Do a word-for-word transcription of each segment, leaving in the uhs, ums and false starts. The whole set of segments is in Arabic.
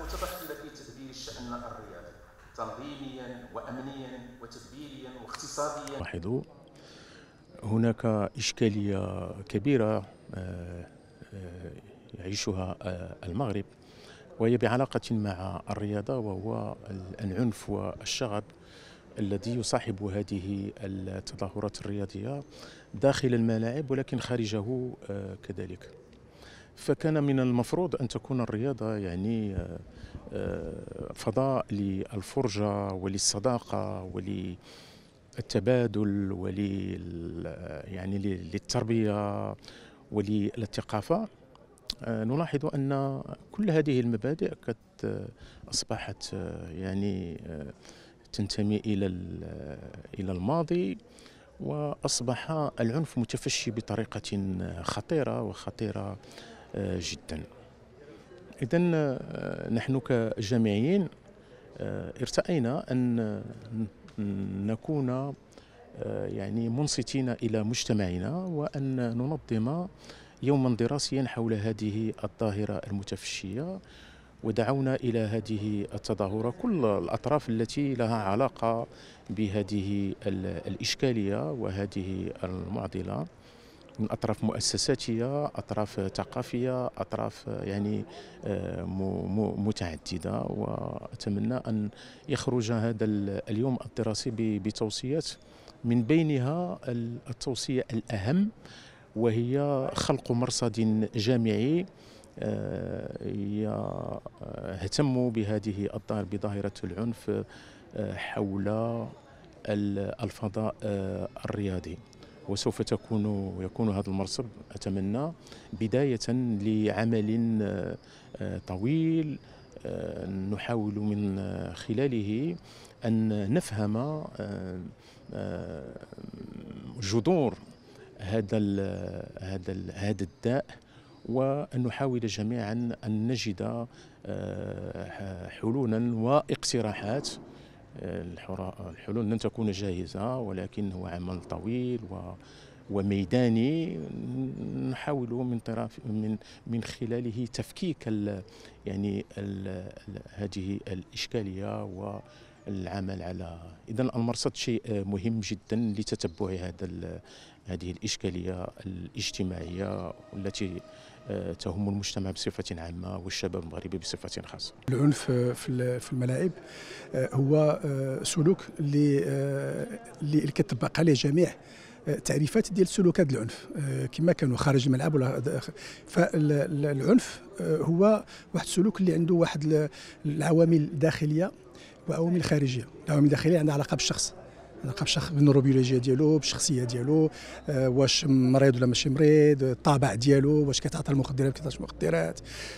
متدخلة في تدبير الشأن الرياضي تنظيميا وأمنيا وتدبيريا واقتصاديا. لاحظوا هناك إشكالية كبيرة آه، آه، يعيشها آه، المغرب، وهي بعلاقة مع الرياضة، وهو العنف والشغب الذي يصاحب هذه التظاهرات الرياضية داخل الملاعب ولكن خارجه آه، كذلك. فكان من المفروض أن تكون الرياضة يعني آه، آه، فضاء للفرجة وللصداقة وللتبادل ولل يعني للتربية وللثقافة. آه، نلاحظ أن كل هذه المبادئ قد آه، أصبحت آه، يعني آه، تنتمي إلى إلى الماضي، وأصبح العنف متفشي بطريقة خطيرة وخطيرة آه، جدا. إذن آه، نحن كجامعيين آه، ارتأينا أن نكون آه، يعني منصتين إلى مجتمعنا، وأن ننظم يوما دراسيا حول هذه الظاهرة المتفشية، ودعونا إلى هذه التظاهرة كل الأطراف التي لها علاقة بهذه الإشكالية وهذه المعضلة، من أطراف مؤسساتية، أطراف ثقافية، أطراف يعني متعددة. وأتمنى أن يخرج هذا اليوم الدراسي بتوصيات، من بينها التوصية الأهم وهي خلق مرصد جامعي يهتم بهذه بظاهرة العنف حول الفضاء الرياضي. وسوف تكون يكون هذا المرصد أتمنى بداية لعمل طويل نحاول من خلاله أن نفهم جذور هذا هذا هذا الداء، وأن نحاول جميعا أن نجد حلولا واقتراحات. الحلول لن تكون جاهزة، ولكن هو عمل طويل وميداني نحاول من طرف من من خلاله تفكيك ال يعني ال هذه الإشكالية والعمل على. إذن المرصد شيء مهم جدا لتتبع هذا هذه الإشكالية الاجتماعية التي تهم المجتمع بصفة عامة والشباب المغربي بصفة خاصة. العنف في الملاعب هو سلوك اللي اللي كتطبق عليه جميع تعريفات ديال سلوكات العنف كما كانوا خارج الملعب ولا. فالعنف هو واحد السلوك اللي عنده واحد العوامل داخلية وعوامل خارجية. العوامل الداخلية عندها علاقة بالشخص، علاقه بالشخص، بالنيوروبيولوجيا ديالو، بالشخصيه ديالو، آه واش مريض ولا ماشي مريض، الطابع ديالو، واش كيتعاطى المخدرات ما كيتعاطاش المخدرات،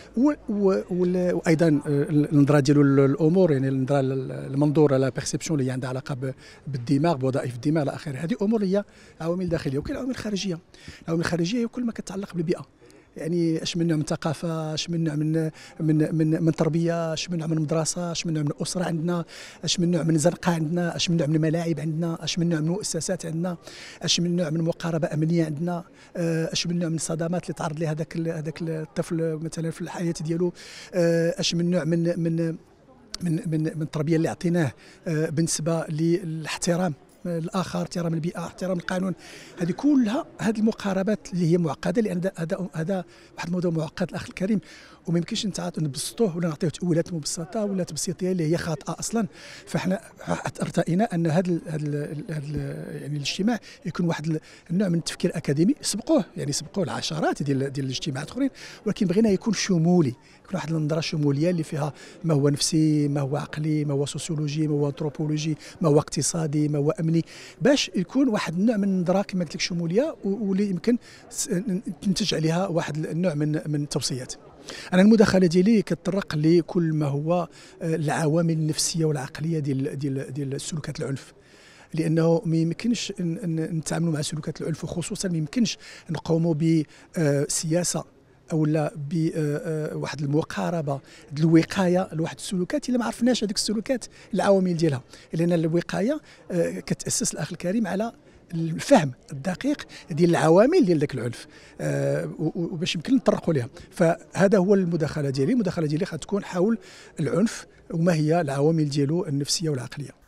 وايضا النظره ديالو للامور، يعني النظره المنظور على بيرسيبسيون اللي عندها علاقه بالدماغ، بوظائف الدماغ الى اخره. هذه امور هي عوامل داخليه. وكاين عوامل خارجيه. العوامل الخارجيه هي كل ما كتعلق بالبيئه، يعني اش من نوع من الثقافه، اش من نوع من من من من تربيه، اش من نوع من مدرسه، اش من نوع من اسره عندنا، اش من نوع من زنقه عندنا، اش من نوع من الملاعب عندنا، اش من نوع من المؤسسات عندنا، اش من نوع من مقاربه امنيه عندنا، اش من نوع من الصدمات اللي تعرض لها هذاك هذاك الطفل مثلا في الحياه ديالو، اش من نوع من من من من, من التربيه اللي عطيناه بالنسبه للاحترام الاخر، احترام البيئه، احترام القانون. هذه كلها هذه المقاربات اللي هي معقده، لان هذا هذا واحد الموضوع معقد الاخ الكريم، وما يمكنش نبسطوه ولا نعطيوه تاويلات مبسطه ولا تبسيطيه اللي هي خاطئه اصلا. فاحنا ارتئينا ان هذا يعني الاجتماع يكون واحد النوع من التفكير اكاديمي. سبقوه يعني سبقوه العشرات ديال ديال الاجتماعات اخرين، ولكن بغينا يكون شمولي، يكون واحد النظره شموليه اللي فيها ما هو نفسي، ما هو عقلي، ما هو سوسيولوجي، ما هو انثروبولوجي، ما هو اقتصادي، ما هو امني، باش يكون واحد النوع من النظره كما قلت لك شموليه، واللي يمكن تنتج عليها واحد النوع من من التوصيات. انا المداخله ديالي كتطرق لكل ما هو العوامل النفسيه والعقليه ديال ديال ديال سلوكات العنف، لانه ما يمكنش نتعاملوا مع سلوكات العنف، وخصوصا ما يمكنش نقوموا بسياسه او لا بواحد المقاربه الوقايه لواحد السلوكات الا ما عرفناش هذيك السلوكات العوامل ديالها. لان الوقايه كتاسس الاخ الكريم على الفهم الدقيق ديال العوامل ديال ذاك العنف، آه وباش يمكن نطرقوا لها. فهذا هو المداخله ديالي. المداخله ديالي غتكون حول العنف وما هي العوامل ديالو النفسيه والعقليه.